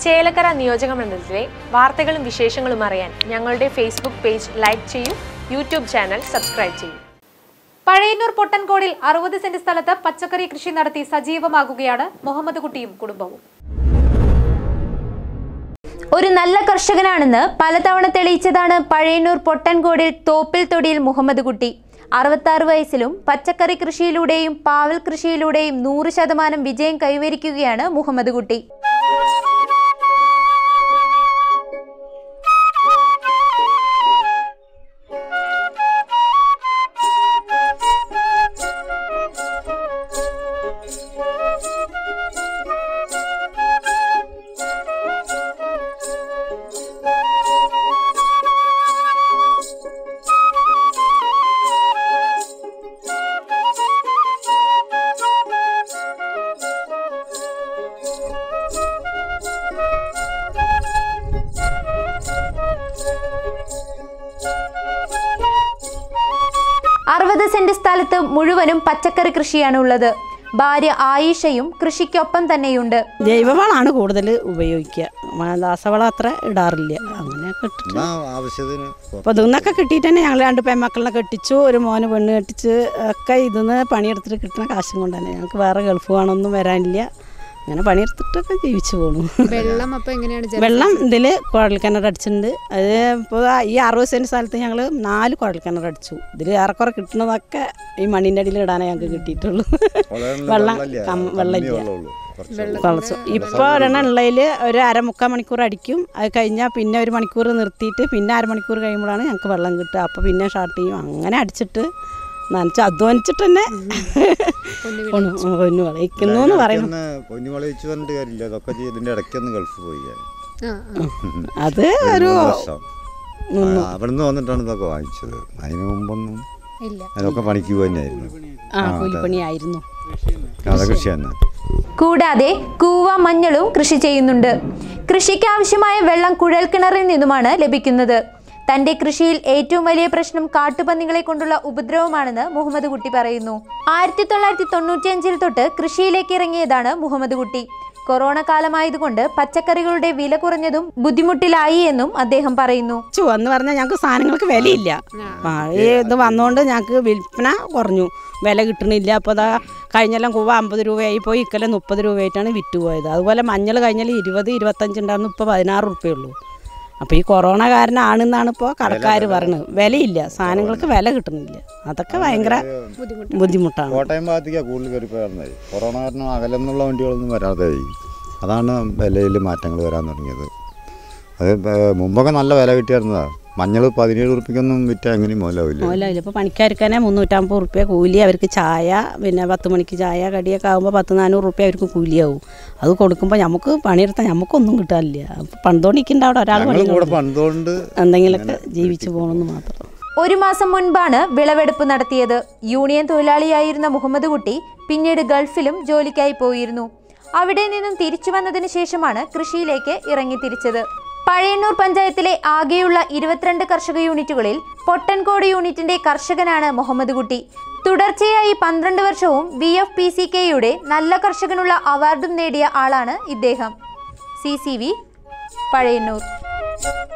ചേലക്കര നിയോജക മണ്ഡലത്തിലെ വാർത്തകളും വിശേഷങ്ങളും അറിയാൻ ഞങ്ങളുടെ ഫേസ്ബുക്ക് പേജ് ലൈക്ക് ചെയ്യൂ, യൂട്യൂബ് ചാനൽ സബ്സ്ക്രൈബ് ചെയ്യൂ. പഴയന്നൂർ പൊട്ടൻകോടിൽ 60 സെന്റ് സ്ഥലത്ത് പച്ചക്കറി കൃഷി നടത്തി സജീവമാകുകയാണ് മുഹമ്മദ് കുട്ടിയും കുടുംബവും. ഒരു നല്ല കർഷകനാണെന്ന് പലതവണ തെളിയിച്ചതാണ് പഴയന്നൂർ പൊട്ടൻകോടിൽ തോപ്പിൽ തൊടിയിൽ മുഹമ്മദ് കുട്ടി. 66 വയസ്സിലും പച്ചക്കറി കൃഷിയിലൂടെയും പാവൽ കൃഷിയിലൂടെയും 100% വിജയം കൈവരിക്കുകയാണ് മുഹമ്മദ് കുട്ടി. സെന്റ് സ്ഥലത്ത് മുഴുവനും പച്ചക്കറി കൃഷിയാണ് ഉള്ളത്. ഭാര്യ ആയിഷയും കൃഷിക്കൊപ്പം തന്നെയുണ്ട്. ജൈവവളമാണ് കൂടുതൽ ഉപയോഗിക്കുക, രാസവളം അത്ര ഇടാറില്ല. അങ്ങനെയൊക്കെ അപ്പോൾ ഇതിന്നൊക്കെ കിട്ടിയിട്ട് തന്നെ ഞങ്ങൾ 2 പെൺമക്കളിനെ കെട്ടിച്ചു, ഒരു മോന് പെണ്ണ് കെട്ടിച്ച് ഒക്കെ ഇതിന്ന് പണിയെടുത്തിട്ട് കിട്ടുന്ന കാശും കൊണ്ട് തന്നെ ഞങ്ങൾക്ക് വേറെ ഗൾഫ് വേണമൊന്നും വരാനില്ല. അങ്ങനെ പണിയെടുത്തിട്ടൊക്കെ ജീവിച്ചു പോകുന്നു. വെള്ളം ഇതിൽ കുഴൽക്കിണർ അടിച്ചിട്ടുണ്ട്. അത് ഇപ്പോൾ ഈ 60 സെന്റ് സ്ഥലത്ത് ഞങ്ങൾ 4 കുഴൽക്കിണർ അടിച്ചു. ഇതിൽ ഏറെക്കുറെ കിട്ടുന്നതൊക്കെ ഈ മണ്ണിൻ്റെ അടിയിൽ ഇടാനേ ഞങ്ങൾക്ക് കിട്ടിയിട്ടുള്ളൂ. വെള്ളമില്ല. ഇപ്പോൾ ഉള്ളതിൽ ഒരു 1/2-3/4 മണിക്കൂർ അടിക്കും. അത് കഴിഞ്ഞാൽ പിന്നെ 1 മണിക്കൂർ നിർത്തിയിട്ട് പിന്നെ 1/2 മണിക്കൂർ കഴിയുമ്പോഴാണ് ഞങ്ങൾക്ക് വെള്ളം കിട്ടുക. അപ്പോൾ പിന്നെ സ്റ്റാർട്ട് ചെയ്യും. അങ്ങനെ അടിച്ചിട്ട് നനച്ച് അധ്വാനിച്ചിട്ട് തന്നെ പൊന്നു വിളയിക്കുന്നു എന്ന് പറയുന്നു. അത് ഒരു അവിടുന്ന് വന്നിട്ടാണ് ഇതൊക്കെ വാങ്ങിച്ചത്. അതിന് മുമ്പൊന്നും അതൊക്കെ പണിക്ക് തന്നെയായിരുന്നു, കൂലിപ്പണിയായിരുന്നു. കൃഷി തന്നെ. കൂടാതെ കൂവ, മഞ്ഞളും കൃഷി ചെയ്യുന്നുണ്ട്. കൃഷിക്ക് ആവശ്യമായ വെള്ളം കുഴൽക്കിണറിൽ നിന്നുമാണ് ലഭിക്കുന്നത്. തന്റെ കൃഷിയിൽ ഏറ്റവും വലിയ പ്രശ്നം കാട്ടുപന്നികളെ കൊണ്ടുള്ള ഉപദ്രവമാണെന്ന് മുഹമ്മദ് കുട്ടി പറയുന്നു. 1995 തൊട്ട് കൃഷിയിലേക്ക് ഇറങ്ങിയതാണ് മുഹമ്മദ് കുട്ടി. കൊറോണ കാലമായതുകൊണ്ട് പച്ചക്കറികളുടെ വില കുറഞ്ഞതും ബുദ്ധിമുട്ടിലായി എന്നും അദ്ദേഹം പറയുന്നു. എന്ന് പറഞ്ഞാൽ ഞങ്ങൾക്ക് സാധനങ്ങൾക്ക് വിലയില്ല. ഇത് വന്നുകൊണ്ട് ഞങ്ങൾക്ക് വിൽപ്പന കുറഞ്ഞു, വില കിട്ടണില്ല. അപ്പോൾ അതാ കഴിഞ്ഞെല്ലാം കൂവ 50 രൂപയായി പോയി, ഇക്കൊല്ലം 30 രൂപയായിട്ടാണ് വിറ്റുപോയത്. അതുപോലെ മഞ്ഞൾ കഴിഞ്ഞാൽ 20-25 ഉണ്ടായിരുന്നു, ഇപ്പോൾ 16 രൂപയുള്ളൂ. അപ്പോൾ ഈ കൊറോണ കാരനാണെന്നാണ് ഇപ്പോൾ കടക്കാർ പറയുന്നത്. വിലയില്ല, സാധനങ്ങൾക്ക് വില കിട്ടുന്നില്ല. അതൊക്കെ ഭയങ്കര ബുദ്ധിമുട്ടാണ്. കോട്ടയം ഭാഗത്തേക്കാണ് കൂടുതൽ കയറിപ്പോയിരുന്നത്. കൊറോണ കാരണം അകലെന്നുള്ള വണ്ടികളൊന്നും വരാതെ അതാണ് വിലയിൽ മാറ്റങ്ങൾ വരാൻ തുടങ്ങിയത്. അത് മുമ്പൊക്കെ നല്ല വില കിട്ടിയായിരുന്നതാണ്. മഞ്ഞൾ 17 രൂപയ്ക്കൊന്നും വിറ്റാൽ എങ്ങനെയും മോലാവില്ല. ഇപ്പോൾ പണിക്കാർക്ക് തന്നെ 350 രൂപ കൂലി. അവർക്ക് ചായ, പിന്നെ 10 മണിക്ക് ചായ കടിയൊക്കെ ആകുമ്പോൾ 100-400 രൂപ അവർക്ക് കൂലിയാവും. അത് കൊടുക്കുമ്പോൾ നമുക്ക് പണിയെടുത്താൽ നമുക്കൊന്നും കിട്ടാനില്ല. അപ്പോൾ പണിതോണ്ടിരിക്കേണ്ട അവിടെ ഒരാൾ എന്തെങ്കിലുമൊക്കെ ജീവിച്ചു പോകണമെന്ന് മാത്രം. 1 മാസം മുൻപാണ് വിളവെടുപ്പ് നടത്തിയത്. യൂണിയൻ തൊഴിലാളിയായിരുന്ന മുഹമ്മദ് കുട്ടി പിന്നീട് ഗൾഫിലും ജോലിക്കായി പോയിരുന്നു. അവിടെ നിന്നും തിരിച്ചു വന്നതിന് ശേഷമാണ് കൃഷിയിലേക്ക് ഇറങ്ങിത്തിരിച്ചത്. പഴയന്നൂർ പഞ്ചായത്തിലെ ആകെയുള്ള 22 കർഷക യൂണിറ്റുകളിൽ പൊട്ടൻകോട് യൂണിറ്റിന്റെ കർഷകനാണ് മുഹമ്മദ് കുട്ടി. തുടർച്ചയായി 12 വർഷവും VFPCKയുടെ നല്ല കർഷകനുള്ള അവാർഡും നേടിയ ആളാണ് ഇദ്ദേഹം. CCV പഴയന്നൂർ.